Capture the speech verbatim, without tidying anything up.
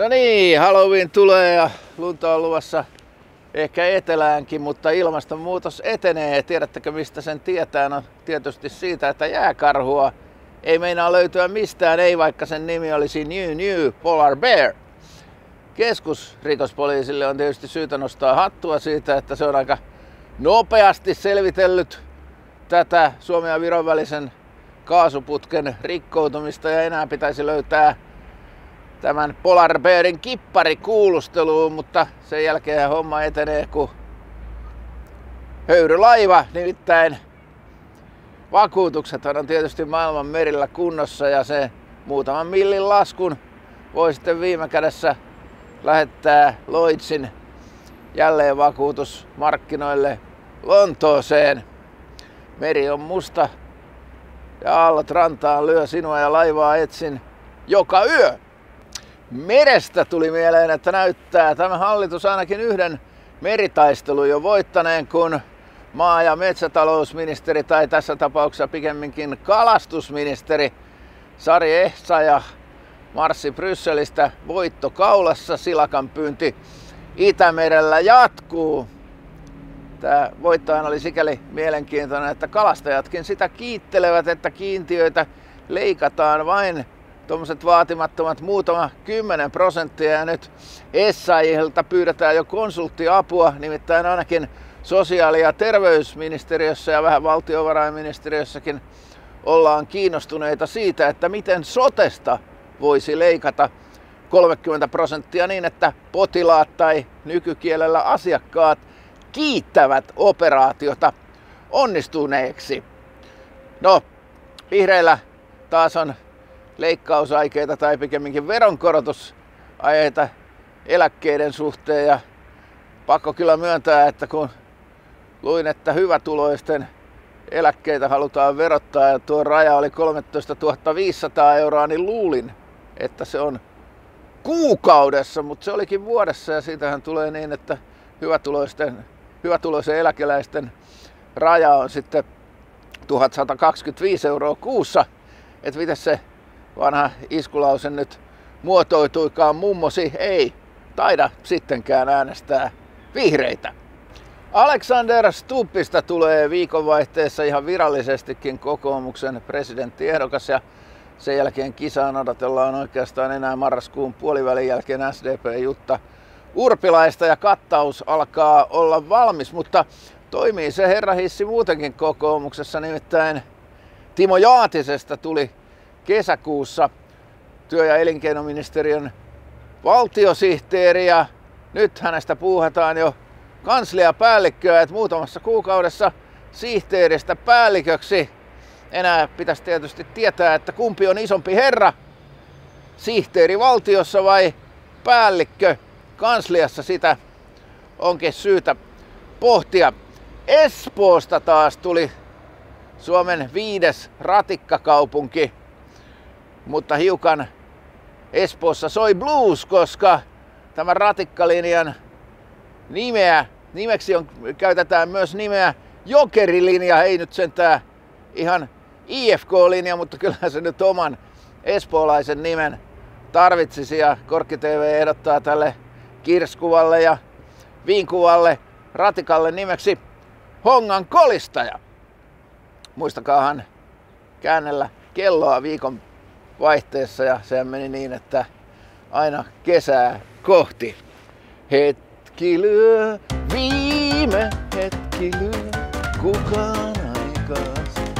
No niin, Halloween tulee ja lunta on luvassa ehkä eteläänkin, mutta ilmastonmuutos etenee. Tiedättekö mistä sen tietää? No tietysti siitä, että jääkarhua ei meinaa löytyä mistään, ei vaikka sen nimi olisi New New Polar Bear. Keskusrikospoliisille on tietysti syytä nostaa hattua siitä, että se on aika nopeasti selvitellyt tätä Suomen ja Viron välisen kaasuputken rikkoutumista ja enää pitäisi löytää tämän Polar Bearin kippari kuulusteluun, mutta sen jälkeen homma etenee kuin höyrylaiva, nimittäin vakuutukset on tietysti maailman merillä kunnossa ja se muutaman millin laskun voi sitten viime kädessä lähettää Lloydsin jälleenvakuutusmarkkinoille Lontooseen. Meri on musta ja aallot rantaan lyö sinua ja laivaa etsin joka yö. Merestä tuli mieleen, että näyttää tämä hallitus ainakin yhden meritaistelun jo voittaneen, kun maa- ja metsätalousministeri, tai tässä tapauksessa pikemminkin kalastusministeri Sari Essayah marssi Brysselistä voitto kaulassa. Silakan pyynti Itämerellä jatkuu. Tämä voittohan oli sikäli mielenkiintoinen, että kalastajatkin sitä kiittelevät, että kiintiöitä leikataan vain tuommoiset vaatimattomat muutama kymmenen prosenttia ja nyt Essayahilta pyydetään jo konsulttiapua, nimittäin ainakin sosiaali- ja terveysministeriössä ja vähän valtiovarainministeriössäkin ollaan kiinnostuneita siitä, että miten sotesta voisi leikata kolmekymmentä prosenttia niin, että potilaat tai nykykielellä asiakkaat kiittävät operaatiota onnistuneeksi. No, vihreillä taas on leikkausaikeita tai pikemminkin veronkorotusaikeita eläkkeiden suhteen ja pakko kyllä myöntää, että kun luin, että hyvätuloisten eläkkeitä halutaan verottaa ja tuo raja oli kolmetoistatuhatta viisisataa euroa, niin luulin, että se on kuukaudessa, mutta se olikin vuodessa ja siitähän tulee niin, että hyvätuloisten, hyvätuloisen eläkeläisten raja on sitten tuhatsata kaksikymmentäviisi euroa kuussa. Että miten se vanha iskulause nyt muotoituikaan, mummosi ei taida sittenkään äänestää vihreitä. Alexander Stubbista tulee viikonvaihteessa ihan virallisestikin kokoomuksen presidenttiehdokas ja sen jälkeen kisaan odotellaan oikeastaan enää marraskuun puolivälin jälkeen S D P Jutta Urpilaista ja kattaus alkaa olla valmis, mutta toimii se herrahissi muutenkin kokoomuksessa, nimittäin Timo Jaatisesta tuli kesäkuussa työ- ja elinkeinoministeriön valtiosihteeri ja nyt hänestä puuhataan jo kansliapäällikköä, että muutamassa kuukaudessa sihteeristä päälliköksi. Enää pitäisi tietysti tietää, että kumpi on isompi herra, sihteeri valtiossa vai päällikkö kansliassa, sitä onkin syytä pohtia. Espoosta taas tuli Suomen viides ratikkakaupunki, mutta hiukan Espoossa soi blues, koska tämän ratikkalinjan nimeä, nimeksi on, käytetään myös nimeä Jokerilinja, ei nyt sentään ihan I F K-linja, mutta kyllähän se nyt oman espoolaisen nimen tarvitsisi ja Korkki T V ehdottaa tälle kirskuvalle ja viinkuvalle ratikalle nimeksi Hongan kolistaja. Muistakaahan käännellä kelloa viikon vaihteessa ja sehän meni niin, että aina kesää kohti. Hetki lyö, viime hetki lyö, kukaan aikaa